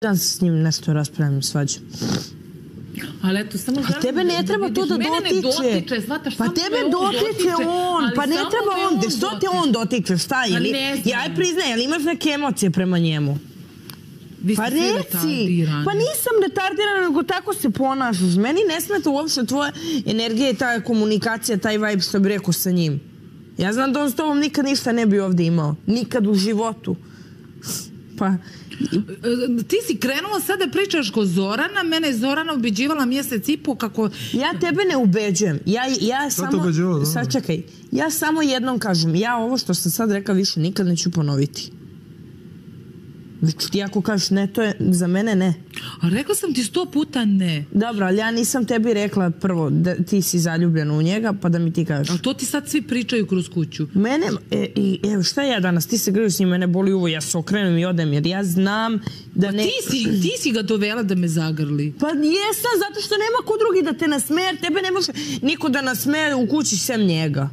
Dan s njim nešto raspravljam svađa. Ali eto, samo želim... A tebe ne treba to da dotiče. Pa tebe dotiče on, pa ne treba on. Što te on dotiče, šta? Ja je priznaj, jel imaš neke emocije prema njemu? Pa reci, pa nisam retardirana, nego tako se ponašaš. Meni ne smeta uopšte tvoja energija i ta komunikacija, taj vibe što bi rekao sa njim. Ja znam da on s tobom nikad ništa ne bi ovdje imao. Nikad u životu. Pa... Ti si krenula sada pričaš ko Zorana, mene je Zorana ubeđivala mjesec i po kako... Ja tebe ne ubeđujem. Ja samo... Sad čekaj. Ja samo jednom kažem, ja ovo što sam sad rekla više nikad neću ponoviti. Već ti ako kažeš ne, to je za mene ne. A rekla sam ti 100 puta ne. Dobro, ali ja nisam tebi rekla prvo da ti si zaljubljena u njega, pa da mi ti kažeš. Ali to ti sad svi pričaju kroz kuću. Mene, evo šta ja danas, ti se grliš s njim, mene boli uvo, ja se okrenem i odem, jer ja znam da ne... Ti si ga dovela da me zagrli. Pa jesam, zato što nema ko drugi da te nasmeje, jer tebe ne može niko da nasmeje u kući sem njega.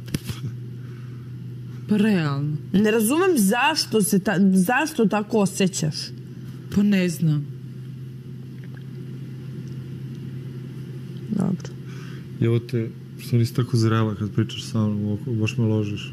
Pa realno. Ne razumem zašto tako osjećaš. Pa ne znam. Dobro. Evo te, što nisi tako zrela kad pričaš sa mnom, baš me ložiš.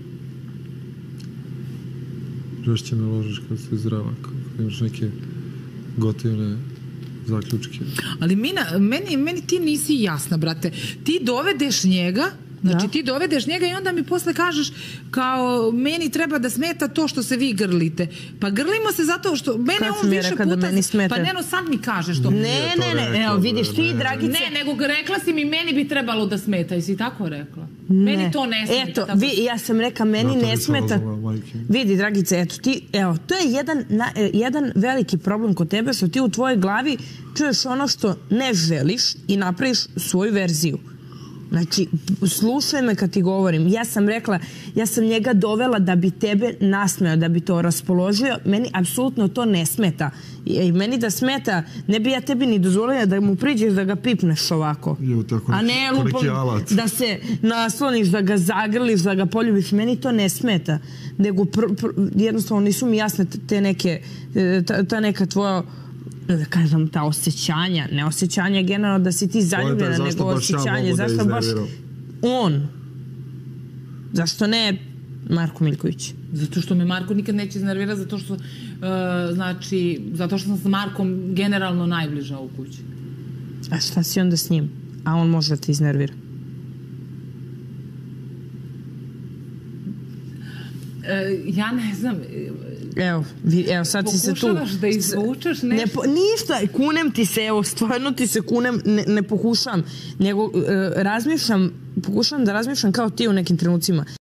Žešće me ložiš kad si zrela, kad imaš neke gotivne zaključke. Ali meni ti nisi jasna, brate. Ti dovedeš njega... Znači ti dovedeš njega i onda mi posle kažeš kao meni treba da smeta to što se vi grlite. Pa grlimo se zato što mene on više puta... Pa neno sad mi kažeš to. Ne, evo vidiš ti Dragice... Ne, nego rekla si mi meni bi trebalo da smeta. Jesi tako rekla? Meni to ne smeta. Eto, ja sam rekla meni ne smeta. Vidi Dragice, eto ti, evo, to je jedan veliki problem kod tebe što ti u tvojoj glavi čuješ ono što ne želiš i napraviš svoju verziju. Znači, slušaj me kad ti govorim. Ja sam rekla, ja sam njega dovela da bi tebe nasmeo, da bi to raspoložio. Meni apsolutno to ne smeta. I meni da smeta, ne bi ja tebi ni dozvolila da mu priđeš da ga pipneš ovako. A ne da se nasloniš, da ga zagrliš, da ga poljubiš. Meni to ne smeta. Nego jednostavno nisu mi jasne te neke, ta neka tvoja, da kažem, ta osjećanja, ne osjećanja generalno da si ti zaljubljena, nego osjećanje. Zašto baš on? Zašto ne Marko Miljković? Zato što me Marko nikad neće iznervirati, zato što sam s Markom generalno najbliža u kući. A šta si onda s njim? A on može da te iznervira? Ja ne znam... Evo, sad si se tu... Pokušavaš da izvučeš nešto? Ništa, kunem ti se, evo, stvarno ti se kunem, ne pokušam, nego pokušam da razmišljam kao ti u nekim trenucima.